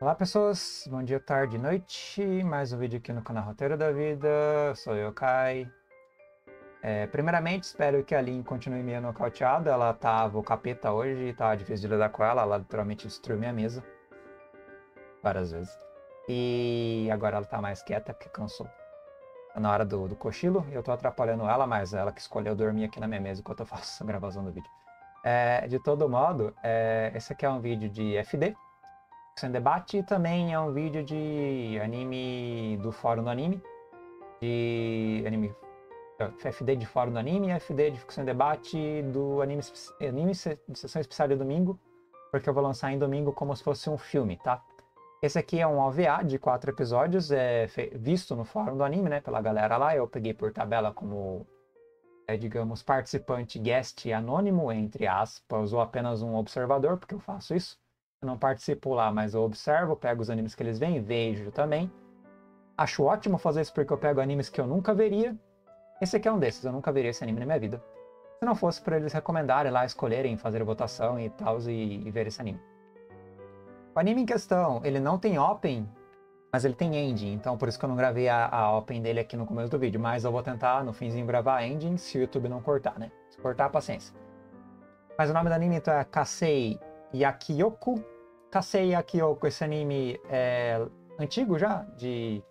Olá pessoas, bom dia, tarde, noite, mais um vídeo aqui no canal Roteiro da Vida, sou eu, Kai. Primeiramente, espero que a Lin continue meio nocauteada, ela tava o capeta hoje e tá difícil de lidar com ela literalmente destruiu minha mesa várias vezes. E agora ela tá mais quieta porque cansou. Tá na hora do cochilo e eu tô atrapalhando ela, mas ela que escolheu dormir aqui na minha mesa enquanto eu faço a gravação do vídeo. De todo modo, esse aqui é um vídeo de FD, sem debate, e também é um vídeo de anime do fórum do anime, de anime FD de fórum do anime e FD de ficção e debate do anime de sessão especial de domingo, porque eu vou lançar em domingo como se fosse um filme, tá? Esse aqui é um OVA de 4 episódios, visto no fórum do anime, né, pela galera lá. Eu peguei por tabela como, digamos, participante guest anônimo, entre aspas, ou apenas um observador, porque eu faço isso. Eu não participo lá, mas eu observo, pego os animes que eles veem, vejo também. Acho ótimo fazer isso porque eu pego animes que eu nunca veria. Esse aqui é um desses, eu nunca veria esse anime na minha vida. Se não fosse para eles recomendarem lá, escolherem, fazer votação e tal, e ver esse anime. O anime em questão, ele não tem open, mas ele tem ending, então por isso que eu não gravei a open dele aqui no começo do vídeo. Mas eu vou tentar, no finzinho, gravar a ending, se o YouTube não cortar, né? Se cortar, paciência. Mas o nome do anime então é Kasei Yakiyoku. Kasei Yakiyoku, esse anime é antigo já, de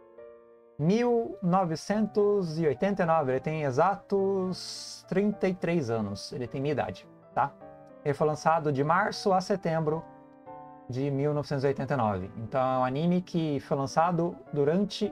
1989, ele tem exatos 33 anos, ele tem minha idade, tá? Ele foi lançado de março a setembro de 1989, então é um anime que foi lançado durante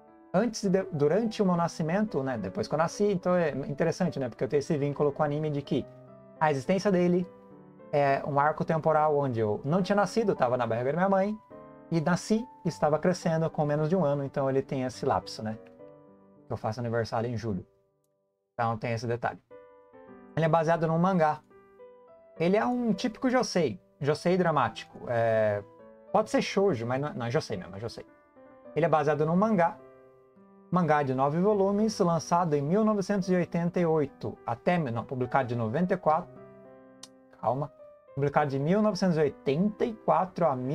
o meu nascimento, né? Depois que eu nasci, então é interessante, né? Porque eu tenho esse vínculo com o anime de que a existência dele é um arco temporal onde eu não tinha nascido, estava na barriga da minha mãe, e nasci e estava crescendo com menos de um ano, então ele tem esse lapso, né? Eu faço aniversário em julho. Então tem esse detalhe. Ele é baseado num mangá. Ele é um típico josei dramático. Pode ser shoujo, mas não é josei mesmo, é josei. Ele é baseado num mangá de 9 volumes, lançado em 1988, publicado de 94. Calma. Publicado de 1984 a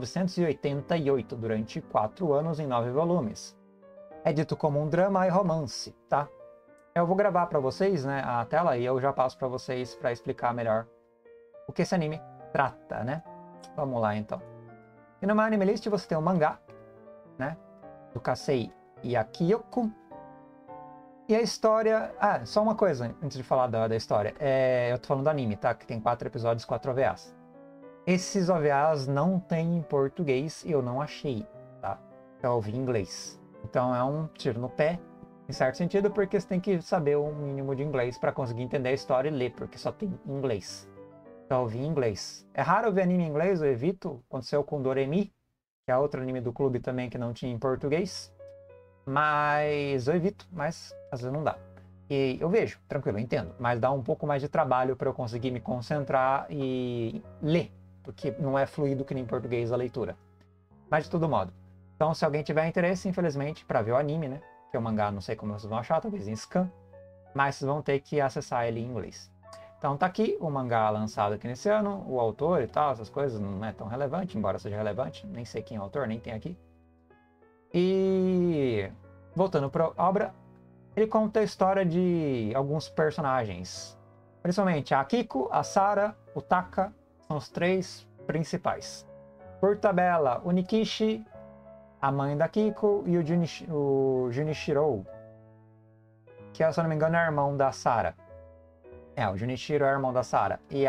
1988, durante 4 anos em 9 volumes. É dito como um drama e romance, tá? Eu vou gravar para vocês, né, a tela, e eu já passo para vocês para explicar melhor o que esse anime trata, né? Vamos lá, então. E no My Anime List você tem o mangá, né, do Kasei Yakiyoku. E a história... Ah, só uma coisa antes de falar da história. Eu tô falando do anime, tá? Que tem 4 episódios, 4 OVAs. Esses OVAs não tem em português e eu não achei, tá? Eu ouvi em inglês. Então é um tiro no pé, em certo sentido, porque você tem que saber um mínimo de inglês para conseguir entender a história e ler, porque só tem em inglês. Então eu ouvi em inglês. É raro eu ver anime em inglês, eu evito. Aconteceu com Doremi, que é outro anime do clube também que não tinha em português. Mas eu evito, mas às vezes não dá. E eu vejo, tranquilo, eu entendo. Mas dá um pouco mais de trabalho para eu conseguir me concentrar e ler, porque não é fluido que nem em português a leitura. Mas de todo modo. Então, se alguém tiver interesse, infelizmente, para ver o anime, né? Que o mangá não sei como vocês vão achar, talvez em scan. Mas vocês vão ter que acessar ele em inglês. Então tá aqui o mangá lançado aqui nesse ano, o autor e tal, essas coisas não é tão relevante, embora seja relevante. Nem sei quem é o autor, nem tem aqui. E voltando para a obra, ele conta a história de alguns personagens. Principalmente a Akiko, a Sara, o Taka, são os 3 principais. Por tabela, o Nikishi, a mãe da Akiko, e o Junichiro, que se eu não me engano é irmão da Sara. O Junichiro é irmão da Sara. E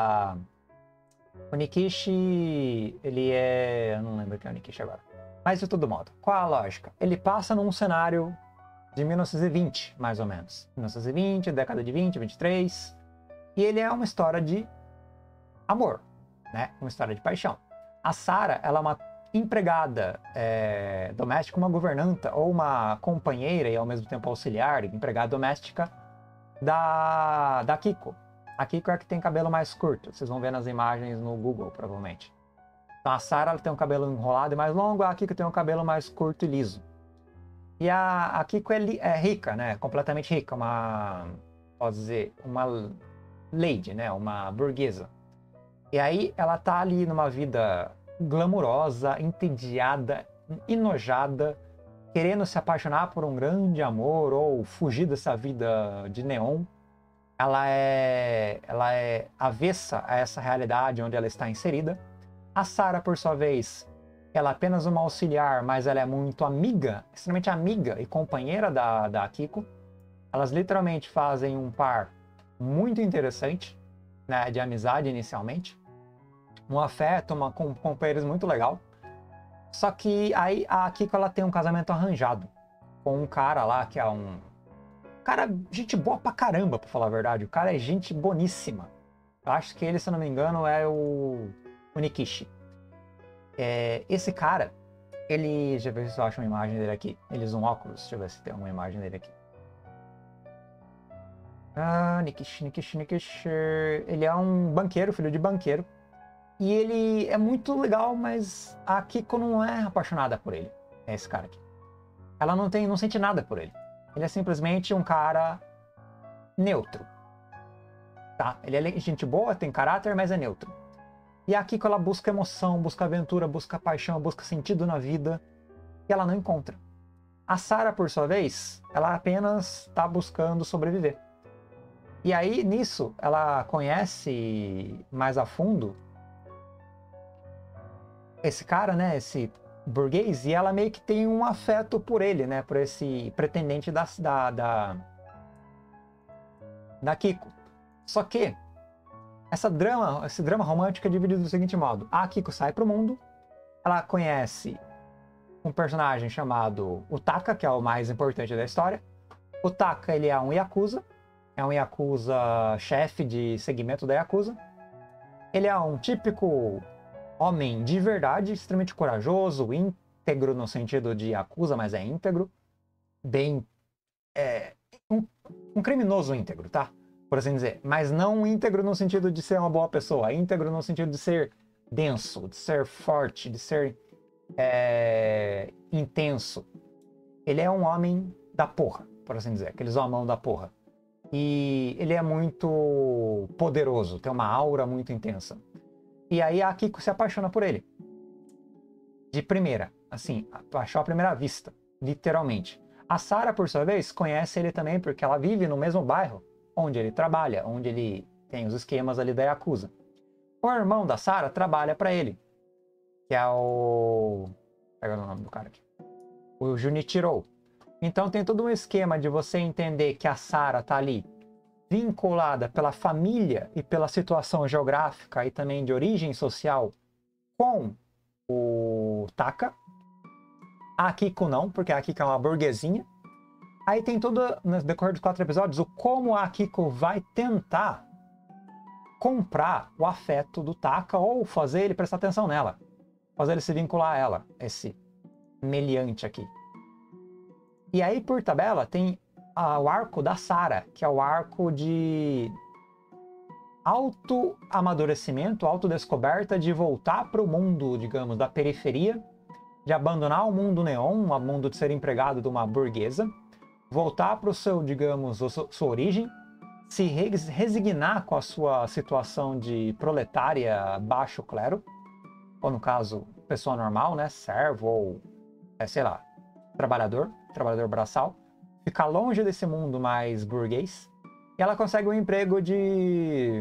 o Nikishi, ele é... eu não lembro quem é o Nikishi agora. Mas de todo modo, qual a lógica? Ele passa num cenário de 1920, mais ou menos. 1920, década de 20, 23. E ele é uma história de amor, né? Uma história de paixão. A Sara, ela é uma empregada doméstica, uma governanta ou uma companheira e ao mesmo tempo auxiliar, empregada doméstica da Kiko. A Kiko é a que tem cabelo mais curto. Vocês vão ver nas imagens no Google, provavelmente. Então a Sara tem um cabelo enrolado e mais longo, a Kiko tem um cabelo mais curto e liso. E a Kiko é rica, né? Completamente rica, posso dizer, uma lady, né? Uma burguesa. E aí ela tá ali numa vida glamurosa, entediada, enojada, querendo se apaixonar por um grande amor ou fugir dessa vida de neon. Ela é avessa a essa realidade onde ela está inserida. A Sarah, por sua vez, ela é apenas uma auxiliar, mas ela é muito amiga, extremamente amiga e companheira da Akiko. Elas literalmente fazem um par muito interessante, né, de amizade inicialmente. Um afeto, com companheiros muito legal. Só que aí a Akiko ela tem um casamento arranjado com um cara lá que é um cara, gente boa pra caramba, pra falar a verdade. O cara é gente boníssima. Eu acho que ele, se eu não me engano, é o Nikishi. Esse cara, ele... Deixa eu ver se eu acho uma imagem dele aqui. Ele usa um óculos. Deixa eu ver se tem uma imagem dele aqui. Nikishi. Ele é um banqueiro, filho de banqueiro. E ele é muito legal, mas a Akiko não é apaixonada por ele. É esse cara aqui. Ela não sente nada por ele. Ele é simplesmente um cara neutro. Tá? Ele é gente boa, tem caráter, mas é neutro. E a Akiko, ela busca emoção, busca aventura, busca paixão, busca sentido na vida. E ela não encontra. A Sarah, por sua vez, ela apenas está buscando sobreviver. E aí, nisso, ela conhece mais a fundo esse cara, né? Esse burguês, e ela meio que tem um afeto por ele, né? Por esse pretendente da Kiko. Só que esse drama romântico é dividido do seguinte modo. A Kiko sai pro mundo, ela conhece um personagem chamado Utaka, que é o mais importante da história. O Taka, ele é um Yakuza chefe de segmento da Yakuza. Ele é um típico homem de verdade, extremamente corajoso, íntegro no sentido de Yakuza, mas é íntegro. Bem... um criminoso íntegro, tá? Por assim dizer. Mas não íntegro no sentido de ser uma boa pessoa. Íntegro no sentido de ser denso, de ser forte, de ser intenso. Ele é um homem da porra, por assim dizer. Aqueles homão da porra. E ele é muito poderoso, tem uma aura muito intensa. E aí a Akiko se apaixona por ele. De primeira, assim, achou à primeira vista, literalmente. A Sarah, por sua vez, conhece ele também porque ela vive no mesmo bairro onde ele trabalha, onde ele tem os esquemas ali da Yakuza. O irmão da Sarah trabalha para ele, que é o... Pega o nome do cara aqui. O Junichiro. Então tem todo um esquema de você entender que a Sarah tá ali vinculada pela família e pela situação geográfica e também de origem social com o Taka. A Akiko não, porque a Akiko é uma burguesinha. Aí tem todo, no decorrer dos 4 episódios, o como a Akiko vai tentar comprar o afeto do Taka ou fazer ele prestar atenção nela. Fazer ele se vincular a ela, esse meliante aqui. E aí, por tabela, tem o arco da Sarah, que é o arco de auto-amadurecimento, autodescoberta, de voltar para o mundo, digamos, da periferia, de abandonar o mundo neon, o mundo de ser empregado de uma burguesa, voltar para o seu, digamos, sua origem, se resignar com a sua situação de proletária baixo clero, ou no caso, pessoa normal, né, servo ou, sei lá, trabalhador braçal, ficar longe desse mundo mais burguês, e ela consegue um emprego de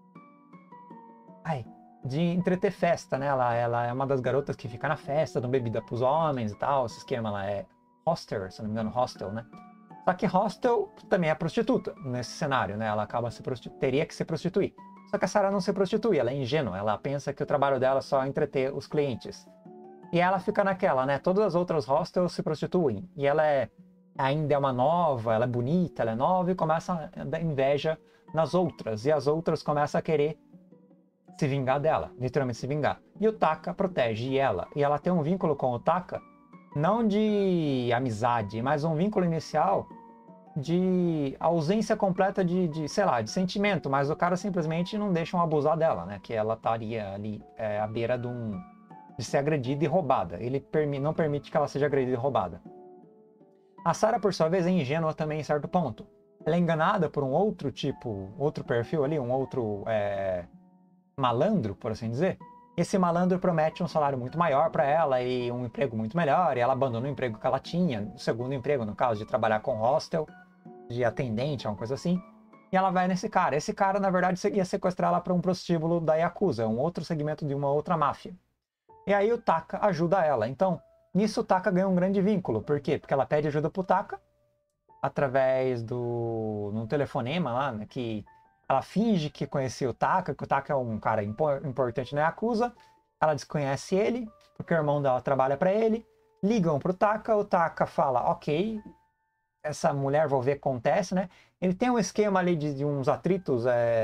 entreter festa, né? Ela é uma das garotas que fica na festa, dando bebida pros homens e tal, esse esquema. Ela é hostel, se não me engano, hostel, né? Só que hostel também é prostituta nesse cenário, né? Ela acaba teria que se prostituir. Só que a Sarah não se prostitui, ela é ingênua, ela pensa que o trabalho dela é só entreter os clientes. E ela fica naquela, né? Todas as outras hostels se prostituem. E ela ainda é uma nova, ela é bonita, ela é nova, e começa a dar inveja nas outras. E as outras começam a querer se vingar dela, literalmente se vingar. E o Taka protege ela. E ela tem um vínculo com o Taka, não de amizade, mas um vínculo inicial de ausência completa sei lá, de sentimento. Mas o cara simplesmente não deixa abusar dela, né? Que ela estaria ali à beira de ser agredida e roubada. Ele não permite que ela seja agredida e roubada. A Sarah, por sua vez, é ingênua também em certo ponto. Ela é enganada por um outro perfil ali, um outro malandro, por assim dizer, Esse malandro promete um salário muito maior para ela e um emprego muito melhor, e ela abandona o emprego que ela tinha, o segundo emprego, no caso, de trabalhar com hostel, de atendente, alguma coisa assim. E ela vai nesse cara. Esse cara, na verdade, ia sequestrar ela para um prostíbulo da Yakuza, um outro segmento de uma outra máfia. E aí o Taka ajuda ela. Então, nisso o Taka ganha um grande vínculo. Por quê? Porque ela pede ajuda pro Taka através num telefonema lá, né, que ela finge que conhecia o Taka, que o Taka é um cara importante na Yakuza. Ela desconhece ele, porque o irmão dela trabalha para ele. Ligam pro Taka, o Taka fala, ok, essa mulher, vou ver o que acontece, né? Ele tem um esquema ali de uns atritos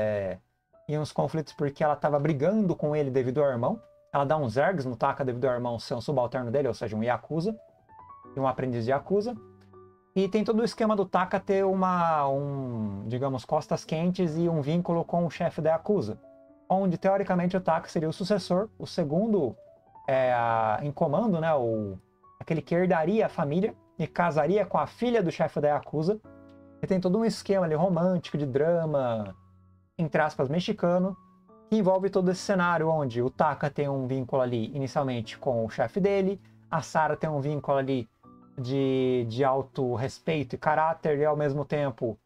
e uns conflitos porque ela estava brigando com ele devido ao irmão. Ela dá uns ergs no Taka devido ao irmão ser um subalterno dele, ou seja, um Yakuza, um aprendiz de Yakuza. E tem todo o esquema do Taka ter digamos, costas quentes e um vínculo com o chefe da Yakuza, onde teoricamente o Taka seria o sucessor, o segundo em comando, né? Aquele que herdaria a família e casaria com a filha do chefe da Yakuza. E tem todo um esquema ali romântico, de drama, entre aspas, mexicano, que envolve todo esse cenário onde o Taka tem um vínculo ali inicialmente com o chefe dele, a Sarah tem um vínculo ali de alto respeito e caráter, e ao mesmo tempo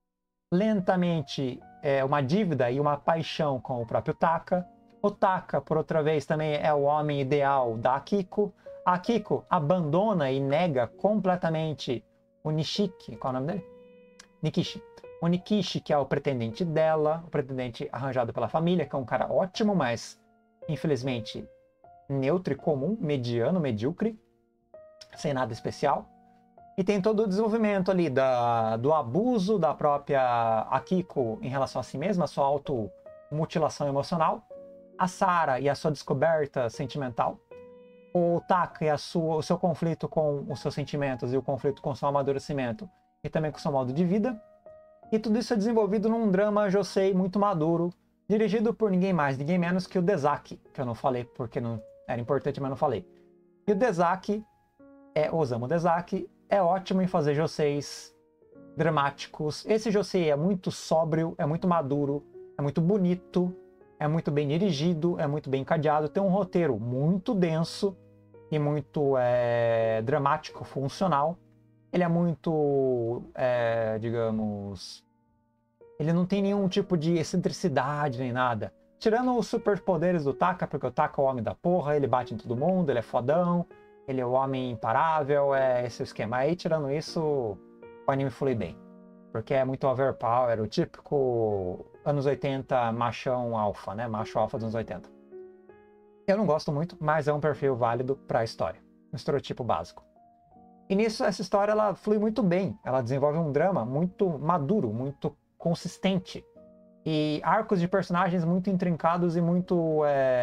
lentamente uma dívida e uma paixão com o próprio Taka. O Taka, por outra vez, também é o homem ideal da Akiko. A Akiko abandona e nega completamente o Nishiki, qual é o nome dele? Nikishi. O Nikishi, que é o pretendente dela, o pretendente arranjado pela família, que é um cara ótimo, mas infelizmente neutro e comum, mediano, medíocre, sem nada especial. E tem todo o desenvolvimento ali do abuso da própria Akiko em relação a si mesma, a sua automutilação emocional, a Sarah e a sua descoberta sentimental, o Taka e o seu conflito com os seus sentimentos e o conflito com o seu amadurecimento e também com o seu modo de vida. E tudo isso é desenvolvido num drama josei muito maduro, dirigido por ninguém mais, ninguém menos que o Dezaki, que eu não falei porque não era importante, mas não falei. E o Dezaki, Osamu Dezaki, é ótimo em fazer joseis dramáticos. Esse josei é muito sóbrio, é muito maduro, é muito bonito, é muito bem dirigido, é muito bem encadeado, tem um roteiro muito denso e muito dramático, funcional. Ele é muito, digamos, ele não tem nenhum tipo de excentricidade nem nada. Tirando os superpoderes do Taka, porque o Taka é o homem da porra, ele bate em todo mundo, ele é fodão, ele é o homem imparável, é esse o esquema. Aí, tirando isso, o anime flui bem. Porque é muito overpower, o típico anos 80 machão alfa, né? Macho alfa dos anos 80. Eu não gosto muito, mas é um perfil válido para a história. Um estereotipo básico. E nisso, essa história ela flui muito bem. Ela desenvolve um drama muito maduro, muito consistente. E arcos de personagens muito intrincados e muito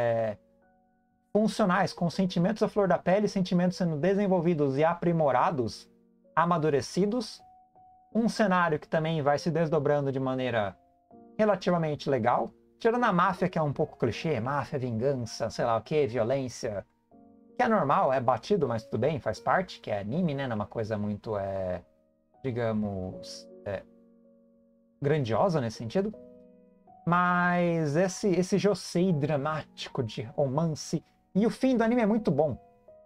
funcionais, com sentimentos à flor da pele, sentimentos sendo desenvolvidos e aprimorados, amadurecidos. Um cenário que também vai se desdobrando de maneira relativamente legal. Tirando a máfia, que é um pouco clichê, máfia, vingança, sei lá o que, violência, que é normal, é batido, mas tudo bem, faz parte, que é anime, né? Não é uma coisa muito, digamos, grandiosa nesse sentido. Mas esse josei dramático de romance, e o fim do anime é muito bom.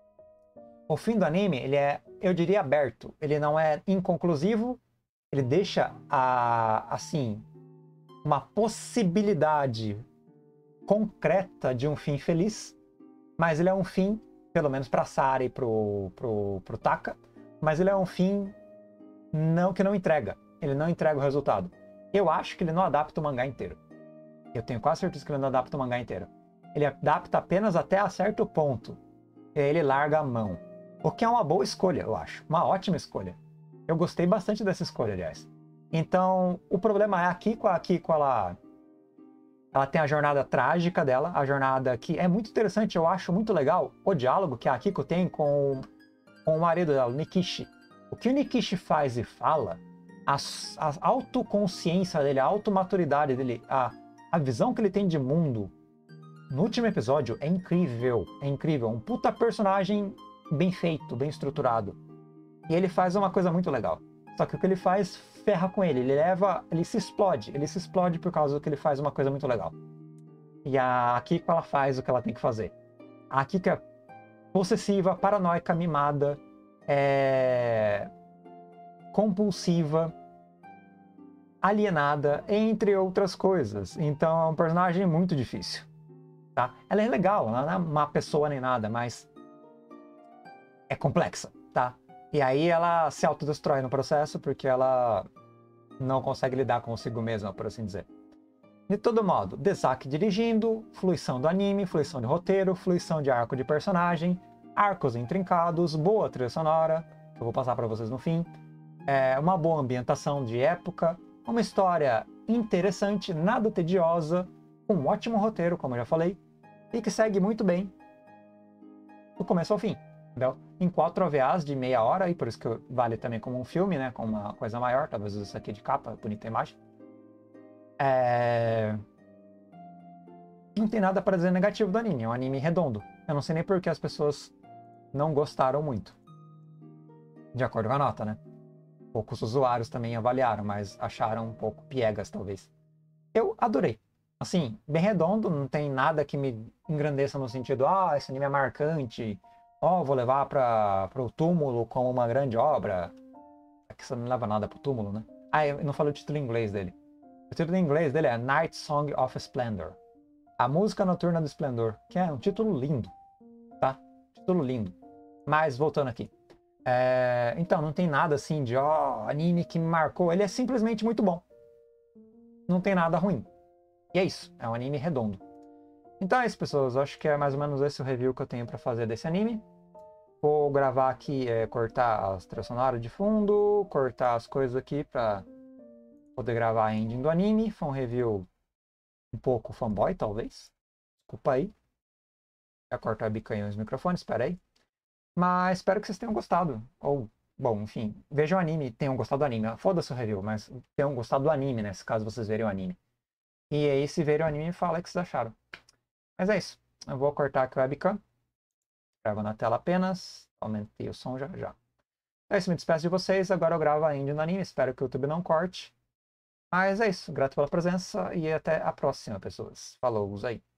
O fim do anime, ele é, eu diria, aberto. Ele não é inconclusivo, ele deixa, assim, uma possibilidade concreta de um fim feliz, mas ele é um fim, pelo menos para Sarah e pro Taka, mas ele é um fim que não entrega. Ele não entrega o resultado. Eu acho que ele não adapta o mangá inteiro. Eu tenho quase certeza que ele não adapta o mangá inteiro. Ele adapta apenas até a certo ponto. E aí ele larga a mão. O que é uma boa escolha, eu acho. Uma ótima escolha. Eu gostei bastante dessa escolha, aliás. Então, o problema é a Akiko ela tem a jornada trágica dela, a jornada que é muito interessante, eu acho muito legal o diálogo que a Akiko tem com o marido dela, o Nikishi. O que o Nikishi faz e fala, a autoconsciência dele, a automaturidade dele, a visão que ele tem de mundo no último episódio é incrível, é incrível. Um puta personagem bem feito, bem estruturado. E ele faz uma coisa muito legal. Só que o que ele faz ferra com ele, ele se explode por causa do que ele faz uma coisa muito legal. E a Kiko, ela faz o que ela tem que fazer. A Kiko é possessiva, paranoica, mimada, compulsiva, alienada, entre outras coisas. Então é um personagem muito difícil, tá? Ela é legal, ela não é uma pessoa nem nada, mas é complexa, tá? E aí ela se autodestrói no processo porque ela não consegue lidar consigo mesma, por assim dizer. De todo modo, Desaki dirigindo, fluição do anime, fluição de roteiro, fluição de arco de personagem, arcos intrincados, boa trilha sonora, que eu vou passar para vocês no fim, uma boa ambientação de época, uma história interessante, nada tediosa, um ótimo roteiro, como eu já falei, e que segue muito bem do começo ao fim, entendeu? Em 4 OVAs de meia hora, e por isso que vale também como um filme, né, com uma coisa maior, talvez isso aqui de capa, bonita imagem. Não tem nada para dizer negativo do anime, é um anime redondo. Eu não sei nem por que as pessoas não gostaram muito. De acordo com a nota, né? Poucos usuários também avaliaram, mas acharam um pouco piegas, talvez. Eu adorei. Assim, bem redondo, não tem nada que me engrandeça no sentido, esse anime é marcante, vou levar para o túmulo como uma grande obra. É que você não leva nada pro túmulo, né? Eu não falei o título em inglês dele. O título em inglês dele é Night Song of Splendor. A Música Noturna do Esplendor, que é um título lindo, tá? Título lindo. Mas, voltando aqui. Então, não tem nada assim de, anime que me marcou. Ele é simplesmente muito bom. Não tem nada ruim. E é isso. É um anime redondo. Então é isso, pessoas. Eu acho que é mais ou menos esse o review que eu tenho pra fazer desse anime. Vou gravar aqui, cortar as trilhas sonoras de fundo, cortar as coisas aqui pra poder gravar a ending do anime. Foi um review um pouco fanboy, talvez. Desculpa aí. Já corto a bicanha nos microfones, espera aí. Mas espero que vocês tenham gostado. Ou, bom, enfim, vejam o anime, tenham gostado do anime. Foda-se o review, mas tenham gostado do anime, né? Se caso vocês verem o anime. E aí, se verem o anime, fala o que vocês acharam. Mas é isso. Eu vou cortar aqui o webcam. Gravo na tela apenas. Aumentei o som já já. É isso, me despeço de vocês. Agora eu gravo a ending no anime. Espero que o YouTube não corte. Mas é isso. Grato pela presença e até a próxima, pessoas. Falou, aí.